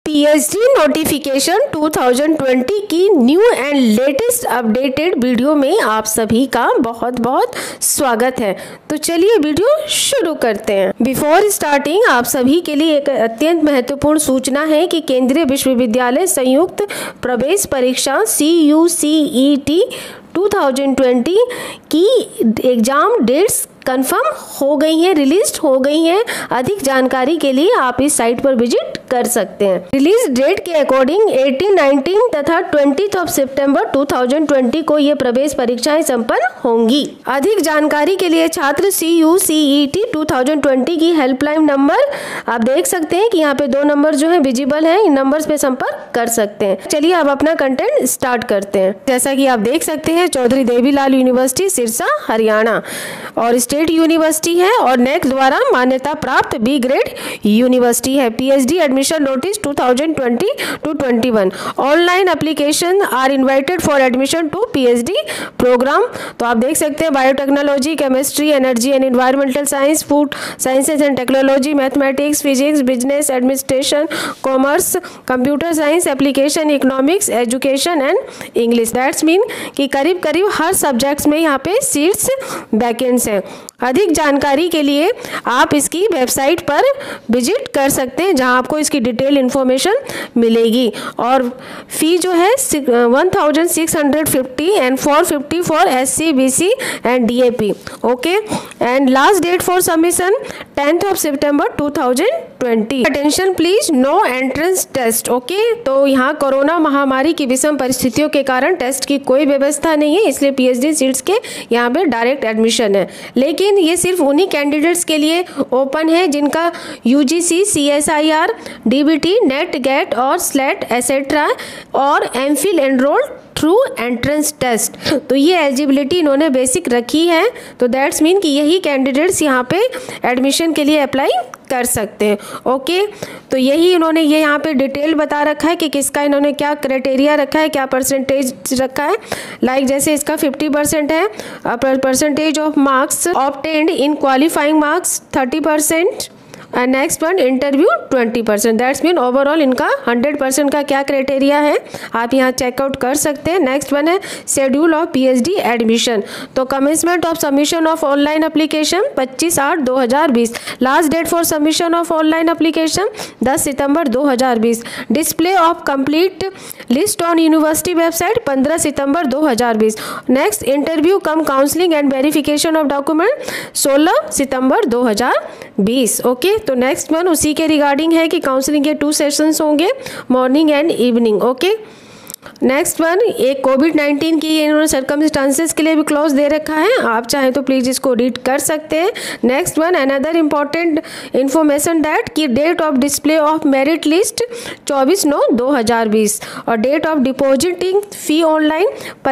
PhD notification 2020 की new and latest updated video में आप सभी का बहुत बहुत स्वागत है। तो चलिए वीडियो शुरू करते हैं। बिफोर स्टार्टिंग आप सभी के लिए एक अत्यंत महत्वपूर्ण सूचना है कि केंद्रीय विश्वविद्यालय संयुक्त प्रवेश परीक्षा CUCET 2020 की एग्जाम डेट्स कंफर्म हो गई हैं, रिलीज हो गई हैं। अधिक जानकारी के लिए आप इस साइट पर विजिट कर सकते हैं। रिलीज डेट के अकॉर्डिंग 18, 19 तथा 20 सितंबर 2020 को ये प्रवेश परीक्षाएं संपन्न होंगी। अधिक जानकारी के लिए छात्र CUCET 2020 की हेल्पलाइन नंबर आप देख सकते हैं कि यहाँ पे 2 नंबर जो है विजिबल है, इन नंबर्स पे संपर्क कर सकते हैं। चलिए अब अपना कंटेंट स्टार्ट करते हैं। जैसा कि आप देख सकते हैं चौधरी देवीलाल यूनिवर्सिटी सिरसा हरियाणा और स्टेट यूनिवर्सिटी है और नेक द्वारा मान्यता प्राप्त बी ग्रेड यूनिवर्सिटी है। PhD admission notice 2020-21 online application are invited for admission to PhD programme. तो आप देख सकते हैं biotechnology, chemistry, energy and environmental science, food sciences and technology, mathematics, physics, business administration, commerce, computer science, application, economics, education and English. That's mean कि करीब करीब हर subjects में यहाँ पे सीट्स वैकेंट्स हैं। अधिक जानकारी के लिए आप इसकी वेबसाइट पर विजिट कर सकते हैं जहां आपको इसकी डिटेल इन्फॉर्मेशन मिलेगी। और फी जो है 1650 and 450 for SC, BC and DAP। Okay, and last date for submission 10 September 2020। Attention please, no entrance test. Okay, तो यहाँ कोरोना महामारी की विषम परिस्थितियों के कारण टेस्ट की कोई व्यवस्था नहीं है, इसलिए PhD सीट्स के यहाँ पे डायरेक्ट एडमिशन है। लेकिन ये सिर्फ उन्हीं कैंडिडेट्स के लिए ओपन है जिनका UGC, CSIR, DBT, NET, GATE और स्लेट एसेट्रा और MPhil enrolled through entrance test. तो ये एलिजिबिलिटी इन्होंने बेसिक रखी है। तो दैट्स मीन कि यही कैंडिडेट्स यहाँ पे एडमिशन के लिए अप्लाई कर सकते हैं। ओके, तो यही इन्होंने ये यहाँ पे डिटेल बता रखा है कि किसका इन्होंने क्या क्राइटेरिया रखा है, क्या परसेंटेज रखा है। लाइक जैसे इसका 50% है, percentage of marks obtained in qualifying marks 30% and next one interview 20%। That's mean overall इनका 100% का क्या क्राइटेरिया है आप यहाँ चेकआउट कर सकते हैं। नेक्स्ट वन है शेड्यूल ऑफ PhD एडमिशन। तो commencement of submission of online application 25/8/2020। Last date for submission of online application 10 September 2020। Display of complete list on university website 15 September 2020। Next interview cum counselling and verification of document 16 September 2020। Okay, तो next one उसी के regarding है कि counselling के 2 sessions होंगे, morning and evening. Okay, next one एक कोविड-19 की इन्होंने सर्कमस्टांसेस के लिए भी क्लॉज दे रखा है, आप चाहें तो प्लीज इसको रीड कर सकते हैं। Next one another important information that कि date of display of merit list 24/9/2020 और date of depositing fee online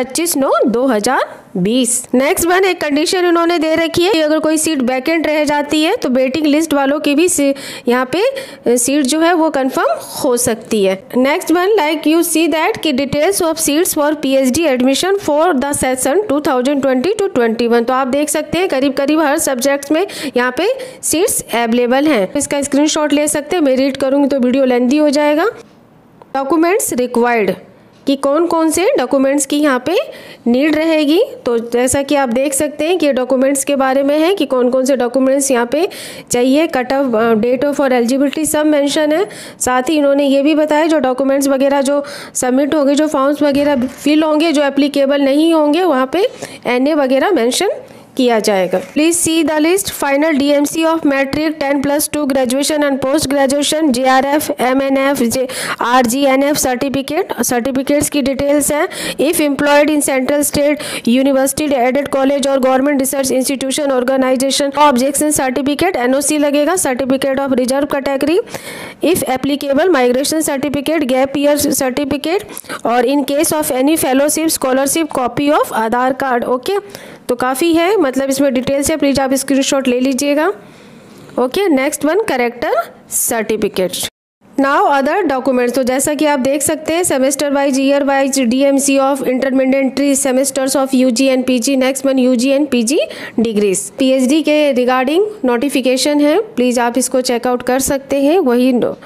25/9/2020। Next one एक कंडीशन इन्होंने दे रखी है कि अगर कोई सीट वैकेंट रह जाती है तो वेटिंग लिस्ट वालों की भी यहाँ पे सीट जो है वो कंफर्म हो सकती है। Next one like you see that कि details of seats for PhD admission for the session 2020-21। तो आप देख सकते हैं करीब करीब हर सब्जेक्ट्स में यहाँ पे सीट्स अवेलेबल हैं। इसका स्क्रीनशॉट ले सकते हैं, मैं रीड करूँगी तो वीडियो लेंथी हो जाएगा। डॉक्यूमेंट्स रिक्वायर्ड कि कौन कौन से डॉक्यूमेंट्स की यहाँ पे नीड रहेगी। तो जैसा कि आप देख सकते हैं कि डॉक्यूमेंट्स के बारे में है कि कौन कौन से डॉक्यूमेंट्स यहाँ पे चाहिए। Cut off date of for eligibility सब मेंशन है। साथ ही इन्होंने ये भी बताया जो डॉक्यूमेंट्स वगैरह जो सबमिट होंगे, जो फॉर्म्स वगैरह फिल होंगे, जो एप्लीकेबल नहीं होंगे वहाँ पे NA वगैरह मेंशन किया जाएगा। Please see the list final DMC of matric 10+2 graduation and post graduation JRF MNF RGNF certificates की डिटेल्स हैं। If employed in central state university aided college और government research institution organisation objection certificate NOC लगेगा। Certificate of reserve category if applicable migration certificate, gap year certificate और in case of any fellowship scholarship copy of Aadhaar card. Okay, तो काफ़ी है, मतलब इसमें details है, please आप स्क्रीनशॉट ले लीजिएगा। Okay, next one character certificate. Now other documents. तो जैसा कि आप देख सकते हैं semester wise, year wise DMC of intermediate semesters of UG and PG। Next one UG and PG degrees. PhD के रिगार्डिंग नोटिफिकेशन है, प्लीज आप इसको चेकआउट कर सकते हैं। वही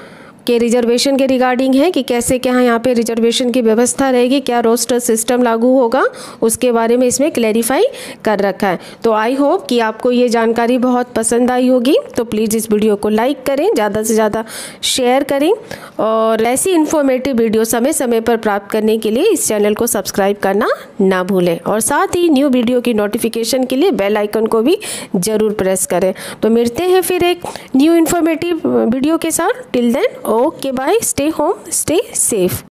के रिजर्वेशन के रिगार्डिंग है कि कैसे क्या यहाँ पे रिजर्वेशन की व्यवस्था रहेगी, क्या रोस्टर सिस्टम लागू होगा, उसके बारे में इसमें क्लैरिफाई कर रखा है। तो आई होप कि आपको ये जानकारी बहुत पसंद आई होगी। तो प्लीज़ इस वीडियो को लाइक करें, ज़्यादा से ज़्यादा शेयर करें और ऐसी इन्फॉर्मेटिव वीडियो समय समय पर प्राप्त करने के लिए इस चैनल को सब्सक्राइब करना ना भूलें और साथ ही न्यू वीडियो की नोटिफिकेशन के लिए बेल आइकन को भी ज़रूर प्रेस करें। तो मिलते हैं फिर एक न्यू इन्फॉर्मेटिव वीडियो के साथ। Till then okay bye, stay home, stay safe.